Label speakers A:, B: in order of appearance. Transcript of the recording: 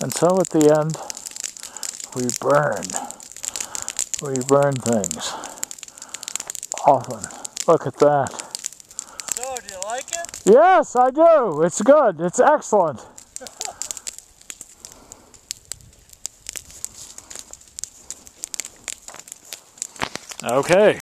A: And so at the end, we burn. We burn things. Often. Look at that.
B: So, do you like it?
A: Yes, I do. It's good. It's excellent. Okay.